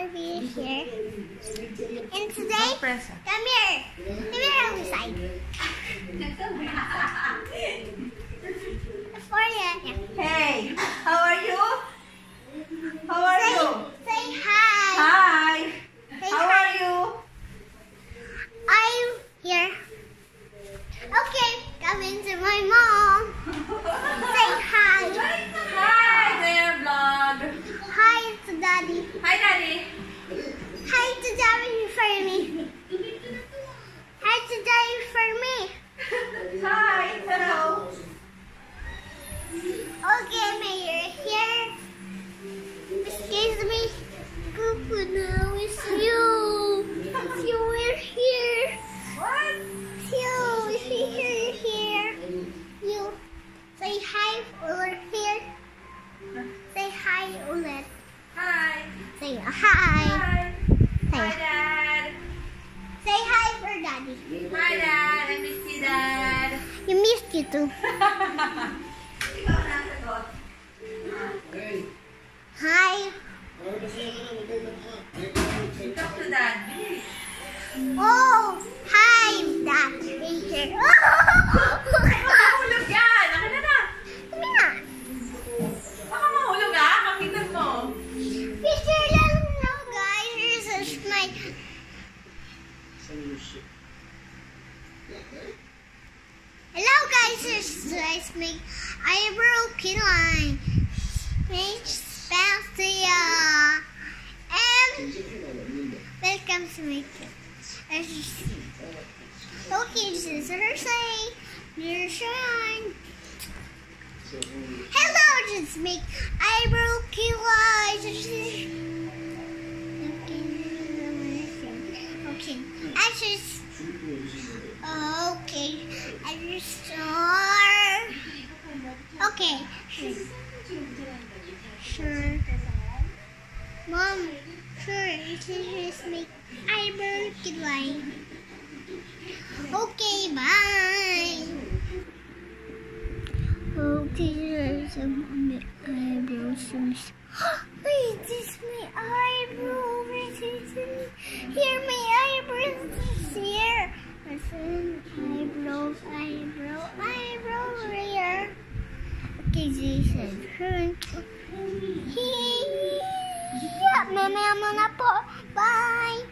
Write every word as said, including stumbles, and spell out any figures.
are we here? And today, come here. Come here on the side. Sofia. Hey, how are you? How are say, you? Say hi. Hi. Say how hi. are you? I'm here. Okay, come into my mom. Say hi. Hi there, vlog. Hi to Daddy. Hi, Daddy. Hi to Daddy for me. Hi to Daddy for me. Hi, hello. Okay, Mayor, here. Excuse me. Papa, now it's you. You were here. What? You, here, here. You. Say hi over here. Say hi, Ulet. Hi. Say hi. Hi. Say Hi, Dad. Say hi for Daddy. Hi, Dad. I miss you, Dad. You missed you too. Ikaw na, sagot. Hi. Talk to Dad. Oh, hi, Dad. Hey, here. Mahulog yan. Akin na na. Come here. Baka mahulog ah. Kapitan mo. Picture lang no, guys. Here's a snake. Hello, guys. Here's a snake. Eyebrow line. Snake Sofia. And welcome to my channel. Okay, this is her saying, you're shine. Hello, just make eyebrow eyes. Okay, I just. Okay, I just start. Okay, sure. Mom, sure, you can just make eyebrow line. Okay, bye. Okay, there's some eyebrows. Wait, this is my eyebrow. Here, my eyebrows is here. Listen, eyebrow, eyebrow, eyebrow here. Okay, this is her. Yeah, mamaya mo na po. Bye.